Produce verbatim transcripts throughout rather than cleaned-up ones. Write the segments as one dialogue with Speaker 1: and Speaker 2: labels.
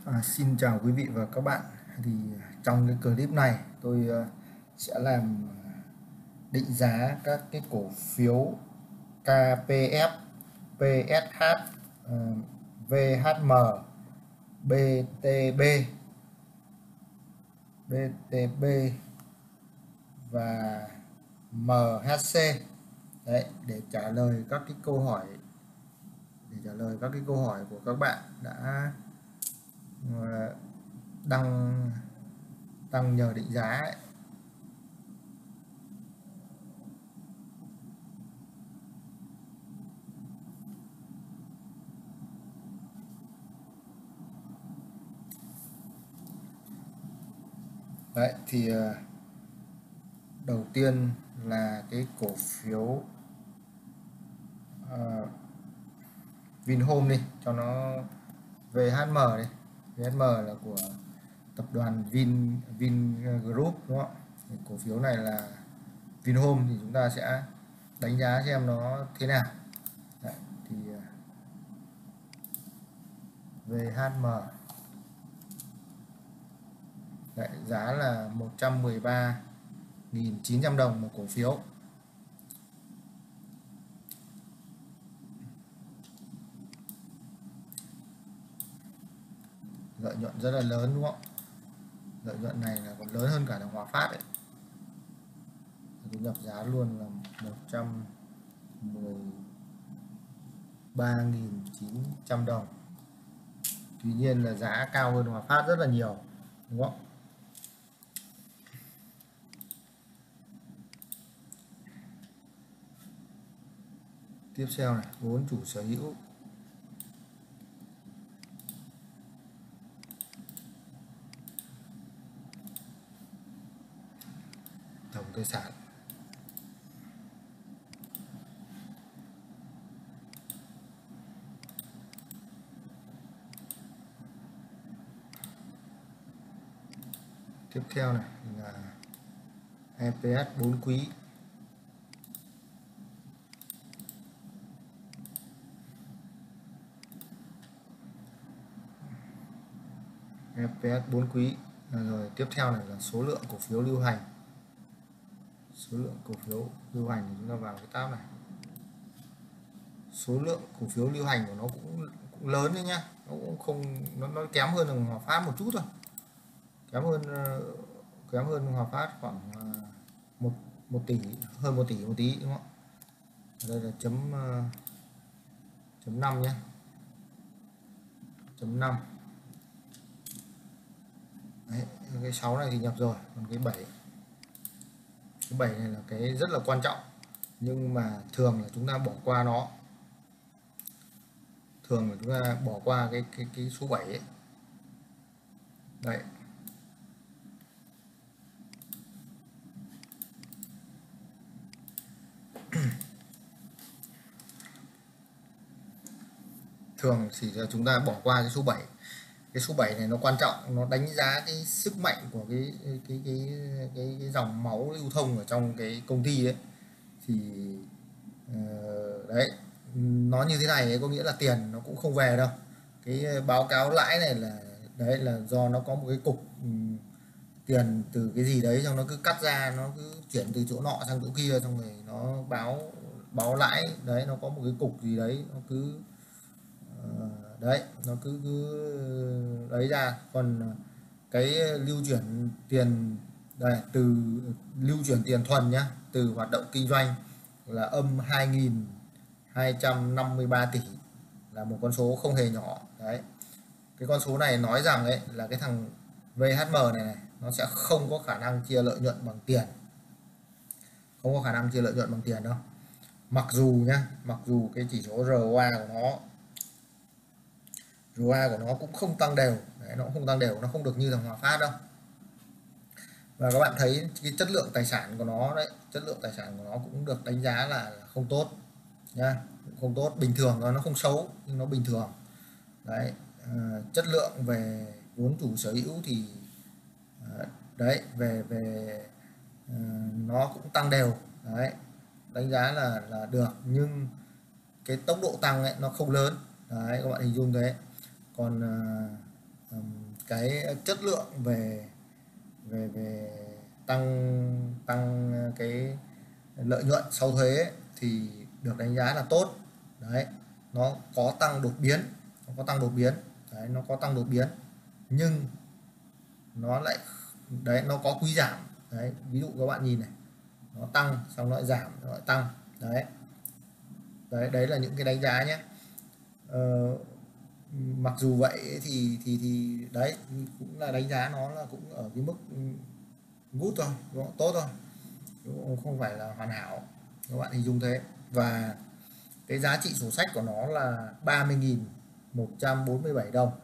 Speaker 1: À, xin chào quý vị và các bạn. Thì trong cái clip này tôi uh, sẽ làm định giá các cái cổ phiếu ca pê ép, pê ét hát, uh, vê hát em, bê tê bê, bê tê bê và em hát xê. Đấy, để trả lời các cái câu hỏi để trả lời các cái câu hỏi của các bạn đã uh, đăng tăng nhờ định giá ấy. Đấy thì uh, đầu tiên là cái cổ phiếu uh, Vinhome đi, cho nó vê hát em đi. vê hát em là của tập đoàn Vin Vingroup đúng không? Thì cổ phiếu này là Vinhome, thì chúng ta sẽ đánh giá xem nó thế nào. Đấy, thì uh, vê hát em Đấy, giá là một trăm mười ba nghìn chín trăm đồng một cổ phiếu. Lợi nhuận rất là lớn đúng không? Lợi nhuận này là còn lớn hơn cả thằng Hòa Phát ấy. Tôi nhập giá luôn là một trăm mười ba nghìn chín trăm đồng. Tuy nhiên là giá cao hơn Hòa Phát rất là nhiều đúng không? Tiếp theo này, vốn chủ sở hữu. Tổng tài sản. Tiếp theo này là e pê ét bốn quý. e pê ét bốn quý. Rồi tiếp theo này là số lượng cổ phiếu lưu hành. Số lượng cổ phiếu lưu hành thì chúng ta vào cái tab này. Số lượng cổ phiếu lưu hành của nó cũng, cũng lớn đấy nhá. Nó cũng không nó, nó kém hơn thằng Hòa Phát một chút thôi. Kém hơn kém hơn Hòa Phát khoảng một một tỷ, hơn một tỷ một tí đúng không? Đây là chấm chấm năm nhé. Chấm năm. Đấy, cái sáu này thì nhập rồi, còn cái bảy cái bảy này là cái rất là quan trọng, nhưng mà thường là chúng ta bỏ qua nó. Thường là chúng ta bỏ qua cái cái cái số bảy ấy. Đấy. Thường thì chúng ta bỏ qua cái số bảy. Cái số bảy này nó quan trọng, nó đánh giá cái sức mạnh của cái cái cái cái, cái dòng máu lưu thông ở trong cái công ty ấy. Thì uh, đấy, nó như thế này ấy, có nghĩa là tiền nó cũng không về đâu. Cái báo cáo lãi này là đấy là do nó có một cái cục um, tiền từ cái gì đấy, xong nó cứ cắt ra, nó cứ chuyển từ chỗ nọ sang chỗ kia, xong rồi nó báo báo lãi. Đấy, nó có một cái cục gì đấy, nó cứ uh, đấy nó cứ cứ lấy ra. Còn cái lưu chuyển tiền đây, từ lưu chuyển tiền thuần nhá, từ hoạt động kinh doanh là âm hai nghìn hai trăm năm mươi ba tỷ, là một con số không hề nhỏ. Đấy, cái con số này nói rằng ấy là cái thằng vê hát em này, này nó sẽ không có khả năng chia lợi nhuận bằng tiền, không có khả năng chia lợi nhuận bằng tiền đâu. Mặc dù nhá, mặc dù cái chỉ số rờ o a của nó rờ o a của nó cũng không tăng đều. Đấy, nó cũng không tăng đều, nó không được như thằng Hòa Phát đâu. Và các bạn thấy cái chất lượng tài sản của nó đấy, chất lượng tài sản của nó cũng được đánh giá là không tốt nha, không tốt. Bình thường nó không xấu nhưng nó bình thường. Đấy, à, chất lượng về vốn chủ sở hữu thì à, đấy về về à, nó cũng tăng đều. Đấy, đánh giá là là được, nhưng cái tốc độ tăng ấy nó không lớn. Đấy, các bạn hình dung thế. Còn à, cái chất lượng về về về tăng tăng cái lợi nhuận sau thuế ấy, thì được đánh giá là tốt. Đấy, nó có tăng đột biến, nó có tăng đột biến đấy, nó có tăng đột biến nhưng nó lại đấy nó có quý giảm đấy. Ví dụ các bạn nhìn này, nó tăng xong nó lại giảm, nó lại tăng đấy. Đấy, đấy là những cái đánh giá nhé. ờ, Mặc dù vậy thì thì thì đấy cũng là đánh giá nó là cũng ở cái mức good thôi, tốt thôi, cũng không phải là hoàn hảo, các bạn hình dung thế. Và cái giá trị sổ sách của nó là ba mươi nghìn một trăm bốn mươi bảy đồng.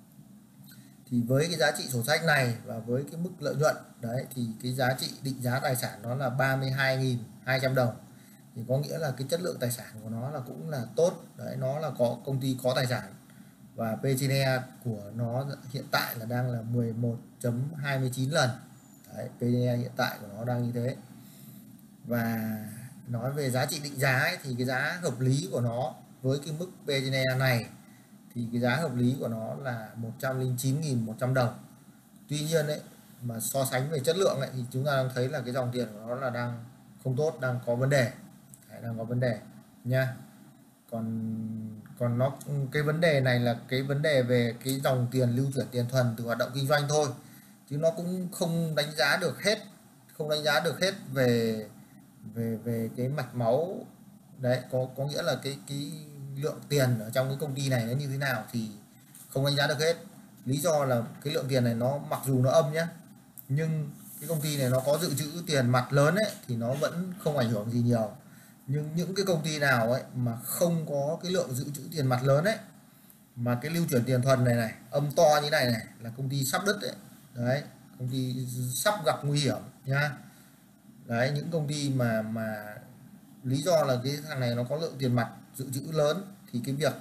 Speaker 1: Thì với cái giá trị sổ sách này và với cái mức lợi nhuận đấy thì cái giá trị định giá tài sản nó là ba mươi hai nghìn hai trăm đồng. Thì có nghĩa là cái chất lượng tài sản của nó là cũng là tốt đấy, nó là có công ty có tài sản. Và pê e của nó hiện tại là đang là mười một phẩy hai mươi chín lần đấy, pê e hiện tại của nó đang như thế. Và nói về giá trị định giá ấy, thì cái giá hợp lý của nó với cái mức pê e này thì cái giá hợp lý của nó là một trăm lẻ chín nghìn một trăm đồng. Tuy nhiên ấy, mà so sánh về chất lượng ấy, thì chúng ta đang thấy là cái dòng tiền của nó là đang không tốt, đang có vấn đề. Đấy, đang có vấn đề nha. Còn còn nó cái vấn đề này là cái vấn đề về cái dòng tiền lưu chuyển tiền thuần từ hoạt động kinh doanh thôi, chứ nó cũng không đánh giá được hết, không đánh giá được hết về về về cái mạch máu đấy, có có nghĩa là cái cái lượng tiền ở trong cái công ty này nó như thế nào thì không đánh giá được hết. Lý do là cái lượng tiền này nó mặc dù nó âm nhé, nhưng cái công ty này nó có dự trữ tiền mặt lớn ấy thì nó vẫn không ảnh hưởng gì nhiều. Nhưng những cái công ty nào ấy mà không có cái lượng dự trữ tiền mặt lớn ấy, mà cái lưu chuyển tiền thuần này này âm to như này này là công ty sắp đứt đấy. Đấy, công ty sắp gặp nguy hiểm nha. Đấy, những công ty mà mà lý do là cái thằng này nó có lượng tiền mặt dự trữ lớn thì cái việc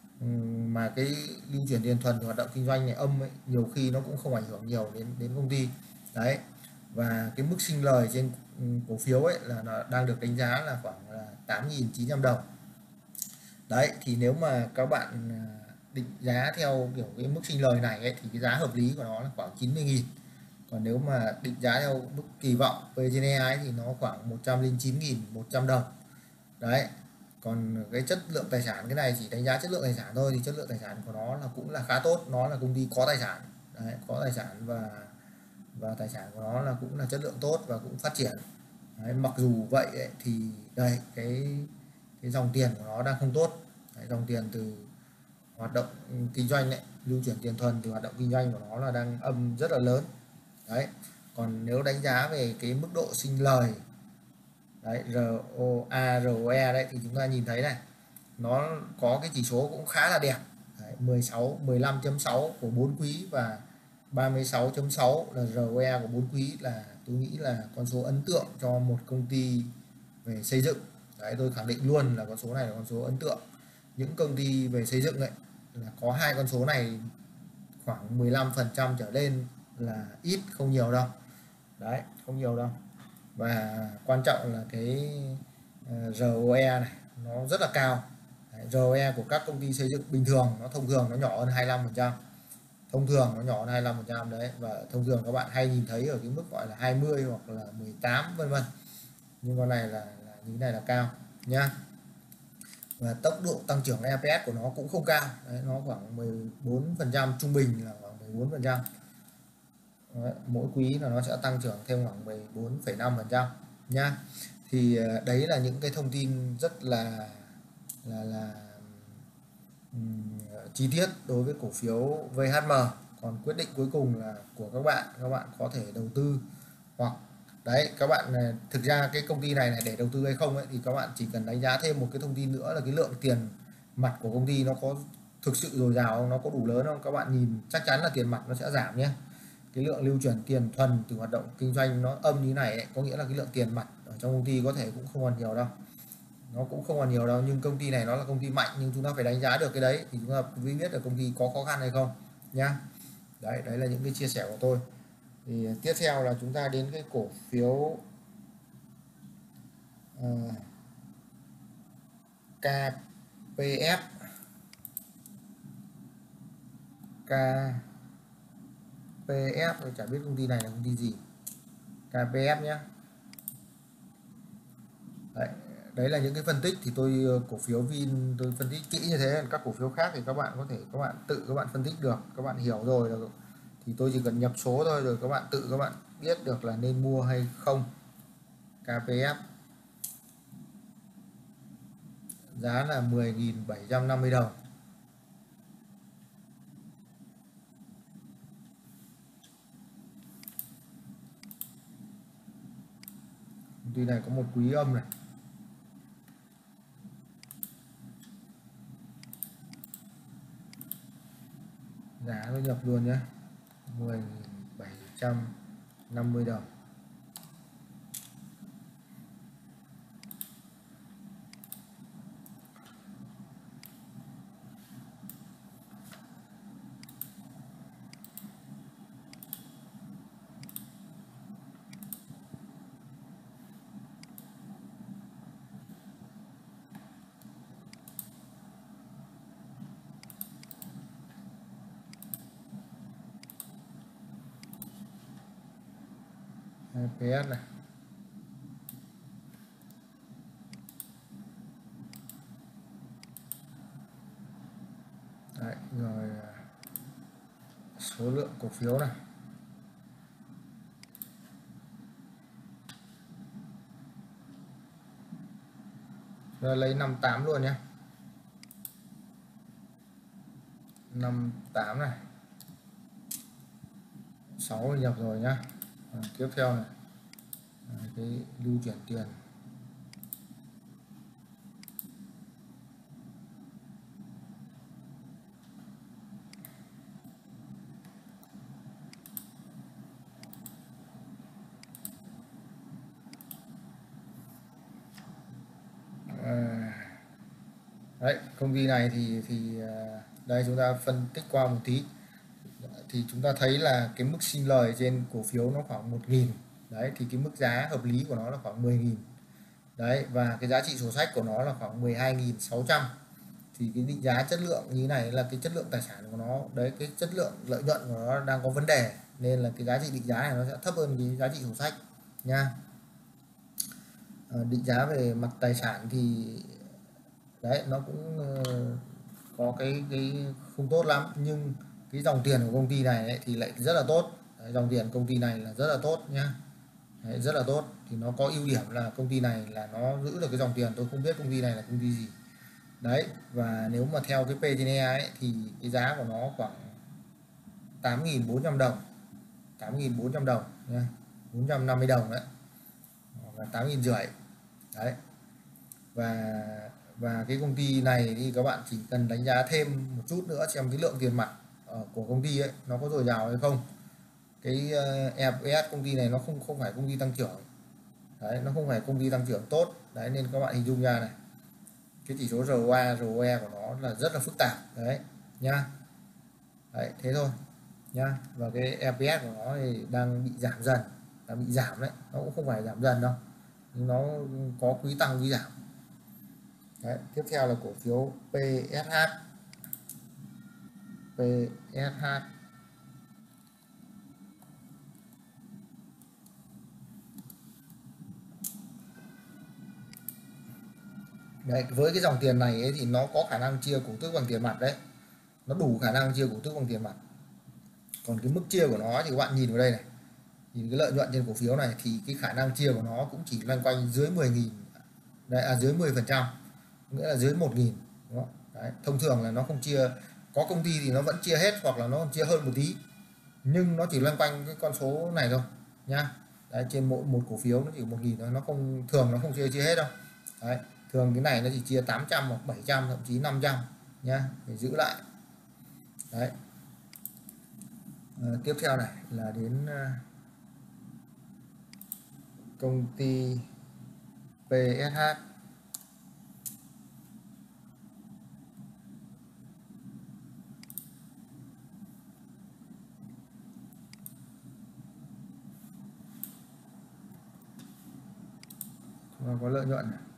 Speaker 1: mà cái lưu chuyển tiền thuần hoạt động kinh doanh này âm ấy, nhiều khi nó cũng không ảnh hưởng nhiều đến đến công ty. Đấy, và cái mức sinh lời trên cổ phiếu ấy là nó đang được đánh giá là khoảng là tám nghìn chín trăm đồng. Đấy, thì nếu mà các bạn định giá theo kiểu cái mức sinh lời này ấy, thì cái giá hợp lý của nó là khoảng chín mươi nghìn. Còn nếu mà định giá theo mức kỳ vọng pê e ấy thì nó khoảng một trăm lẻ chín nghìn một trăm đồng. Đấy, còn cái chất lượng tài sản, cái này chỉ đánh giá chất lượng tài sản thôi, thì chất lượng tài sản của nó là cũng là khá tốt, nó là công ty có tài sản. Đấy, có tài sản và và tài sản của nó là cũng là chất lượng tốt và cũng phát triển. Đấy, mặc dù vậy ấy, thì đây cái cái dòng tiền của nó đang không tốt. Đấy, dòng tiền từ hoạt động kinh doanh ấy, lưu chuyển tiền thuần từ hoạt động kinh doanh của nó là đang âm rất là lớn. Đấy, còn nếu đánh giá về cái mức độ sinh lời đấy, rờ o a, rờ o e đấy, thì chúng ta nhìn thấy này, nó có cái chỉ số cũng khá là đẹp. Đấy, mười sáu, mười lăm chấm sáu của bốn quý và ba mươi sáu chấm sáu là rờ o e của bốn quý, là tôi nghĩ là con số ấn tượng cho một công ty về xây dựng. Đấy, tôi khẳng định luôn là con số này là con số ấn tượng. Những công ty về xây dựng ấy là có hai con số này khoảng mười lăm phần trăm trở lên là ít, không nhiều đâu. Đấy, không nhiều đâu. Và quan trọng là cái rờ o e này nó rất là cao. Đấy, rờ o e của các công ty xây dựng bình thường nó thông thường nó nhỏ hơn hai mươi lăm phần trăm, thông thường nó nhỏ hơn hai mươi lăm phần trăm đấy. Và thông thường các bạn hay nhìn thấy ở cái mức gọi là hai mươi hoặc là mười tám vân vân, nhưng con này là, là như thế này là cao nhá. Và tốc độ tăng trưởng e pê ét của nó cũng không cao. Đấy, nó khoảng mười bốn phần trăm, trung bình là khoảng mười bốn phần trăm. Mỗi quý là nó sẽ tăng trưởng thêm khoảng mười bốn phẩy năm phần trăm nhá. Thì đấy là những cái thông tin rất là là là um, chi tiết đối với cổ phiếu vê hát em. Còn quyết định cuối cùng là của các bạn, các bạn có thể đầu tư hoặc đấy các bạn, thực ra cái công ty này này để đầu tư hay không ấy thì các bạn chỉ cần đánh giá thêm một cái thông tin nữa là cái lượng tiền mặt của công ty nó có thực sự dồi dào không, nó có đủ lớn không. Các bạn nhìn chắc chắn là tiền mặt nó sẽ giảm nhé. Cái lượng lưu chuyển tiền thuần từ hoạt động kinh doanh nó âm như này ấy, có nghĩa là cái lượng tiền mặt ở trong công ty có thể cũng không còn nhiều đâu, nó cũng không còn nhiều đâu. Nhưng công ty này nó là công ty mạnh, nhưng chúng ta phải đánh giá được cái đấy thì chúng ta mới biết được công ty có khó khăn hay không nhá. Đấy, đấy là những cái chia sẻ của tôi. Thì tiếp theo là chúng ta đến cái cổ phiếu uh, ca pê ép. K pê ép, tôi chả biết công ty này là công ty gì. ca pê ép nhé. Đấy, đấy là những cái phân tích thì tôi cổ phiếu Vin tôi phân tích kỹ như thế. Các cổ phiếu khác thì các bạn có thể các bạn tự các bạn phân tích được, các bạn hiểu rồi được. Thì tôi chỉ cần nhập số thôi rồi các bạn tự các bạn biết được là nên mua hay không. ca pê ép giá là mười nghìn bảy trăm năm mươi đồng. Công ty này có một quý âm này. Giá tôi nhập luôn nhé, mười nghìn bảy trăm năm mươi đồng. pê ét này. Đấy, rồi số lượng cổ phiếu này. Rồi lấy năm mươi tám luôn nhé. năm mươi tám này. sáu nhập rồi nhá. À, tiếp theo này. À, cái lưu chuyển tiền. À, đấy, công ty này thì thì đây chúng ta phân tích qua một tí thì chúng ta thấy là cái mức sinh lời trên cổ phiếu nó khoảng một nghìn. Đấy thì cái mức giá hợp lý của nó là khoảng mười nghìn. Đấy, và cái giá trị sổ sách của nó là khoảng mười hai nghìn sáu trăm. Thì cái định giá chất lượng như này là cái chất lượng tài sản của nó, đấy cái chất lượng lợi nhuận của nó đang có vấn đề, nên là cái giá trị định giá này nó sẽ thấp hơn cái giá trị sổ sách nha. À, định giá về mặt tài sản thì đấy nó cũng uh, có cái cái không tốt lắm, nhưng cái dòng tiền của công ty này ấy, thì lại rất là tốt. Đấy, dòng tiền công ty này là rất là tốt nhá. Đấy, rất là tốt. Thì nó có ưu điểm là công ty này là nó giữ được cái dòng tiền, tôi không biết công ty này là công ty gì. Đấy, và nếu mà theo cái P trên E ấy thì cái giá của nó khoảng tám nghìn bốn trăm đồng, tám nghìn bốn trăm đồng nha, bốn trăm năm mươi đồng đấy, hoặc là tám nghìn rưỡi. Đấy, và và cái công ty này thì các bạn chỉ cần đánh giá thêm một chút nữa xem cái lượng tiền mặt của công ty ấy nó có dồi dào hay không. Cái e pê ét công ty này nó không không phải công ty tăng trưởng. Đấy, nó không phải công ty tăng trưởng tốt. Đấy, nên các bạn hình dung ra này, cái chỉ số rờ o a, rờ o e của nó là rất là phức tạp. Đấy nhá. Đấy, thế thôi nhá. Và cái e pê ét của nó thì đang bị giảm dần, đang bị giảm đấy, nó cũng không phải giảm dần đâu, nhưng nó có quý tăng quý giảm. Đấy, tiếp theo là cổ phiếu pê ét hát. pê ét hát đấy, với cái dòng tiền này ấy, thì nó có khả năng chia cổ tức bằng tiền mặt đấy, nó đủ khả năng chia cổ tức bằng tiền mặt. Còn cái mức chia của nó thì các bạn nhìn vào đây này, nhìn cái lợi nhuận trên cổ phiếu này thì cái khả năng chia của nó cũng chỉ loanh quanh dưới mười nghìn. Đấy, à, dưới mười phần trăm, nghĩa là dưới một nghìn. Đấy, thông thường là nó không chia, có công ty thì nó vẫn chia hết hoặc là nó chia hơn một tí, nhưng nó chỉ loanh quanh cái con số này thôi nhá. Đấy, trên mỗi một cổ phiếu nó chỉ một nghìn thôi, nó không thường nó không chia chia hết đâu. Đấy, thường cái này nó chỉ chia tám trăm hoặc bảy trăm, thậm chí năm trăm nhá, để giữ lại. Đấy, à, tiếp theo này là đến uh, công ty pê ét hát. Nó có lợi nhuận này.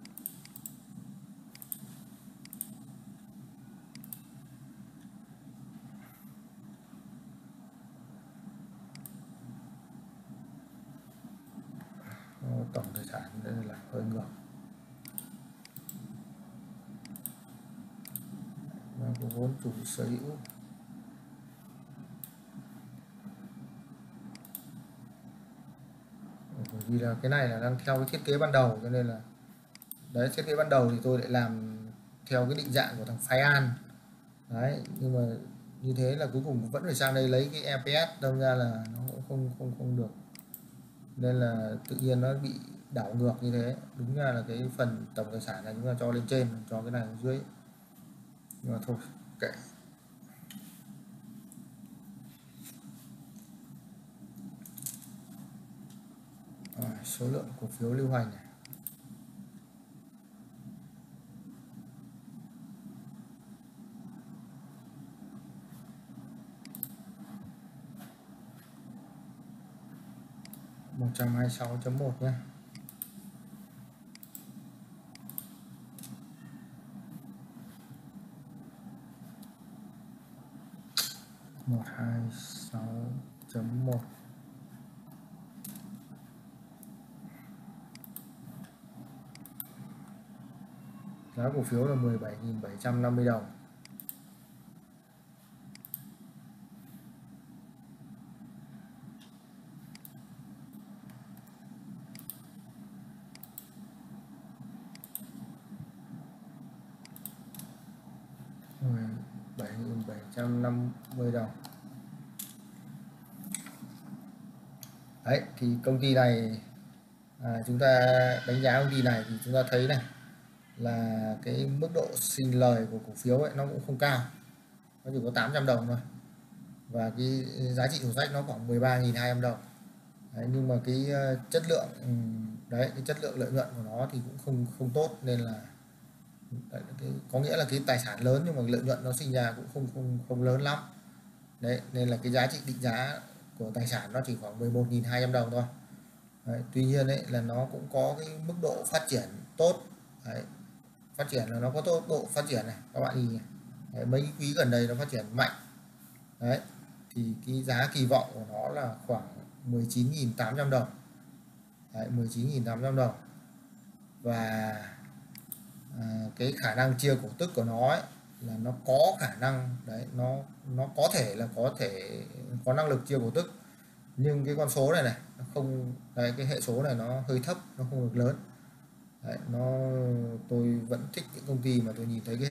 Speaker 1: tổng tài sản đây là hơi ngược. Có vốn chủ sở hữu bởi vì là cái này là đang theo cái thiết kế ban đầu, cho nên là đấy, thiết kế ban đầu thì tôi lại làm theo cái định dạng của thằng Phái An đấy, nhưng mà như thế là cuối cùng vẫn phải sang đây lấy cái e pê ét, đâm ra là nó cũng không không không được, nên là tự nhiên nó bị đảo ngược như thế. Đúng ra là cái phần tổng tài sản này chúng ta cho lên trên, cho cái này ở dưới, nhưng mà thôi kệ. À, số lượng cổ phiếu lưu hành này. một trăm hai mươi sáu chấm một nhé. một trăm hai mươi sáu chấm một. Giá cổ phiếu là mười bảy nghìn bảy trăm năm mươi đồng. mười bảy nghìn bảy trăm năm mươi đồng. Đấy thì công ty này, à, chúng ta đánh giá công ty này thì chúng ta thấy này là cái mức độ sinh lời của cổ phiếu ấy nó cũng không cao, nó chỉ có tám trăm đồng thôi, và cái giá trị sổ sách nó khoảng mười ba nghìn hai trăm đồng. Đấy, nhưng mà cái chất lượng đấy, cái chất lượng lợi nhuận của nó thì cũng không không tốt, nên là đấy, cái, có nghĩa là cái tài sản lớn nhưng mà lợi nhuận nó sinh ra cũng không không không lớn lắm. Đấy, nên là cái giá trị định giá của tài sản nó chỉ khoảng mười một nghìn hai trăm đồng thôi. Đấy, tuy nhiên ấy là nó cũng có cái mức độ phát triển tốt. Đấy, phát triển là nó có tốc độ phát triển này các bạn nhìn này. Đấy, mấy quý gần đây nó phát triển mạnh. Đấy thì cái giá kỳ vọng của nó là khoảng mười chín nghìn tám trăm đồng. Đấy, mười chín nghìn tám trăm đồng. Và à, cái khả năng chia cổ tức của nó ấy, là nó có khả năng đấy, nó nó có thể là có thể có năng lực chia cổ tức, nhưng cái con số này này nó không đấy, cái hệ số này nó hơi thấp, nó không được lớn. Đấy, nó tôi vẫn thích những công ty mà tôi nhìn thấy cái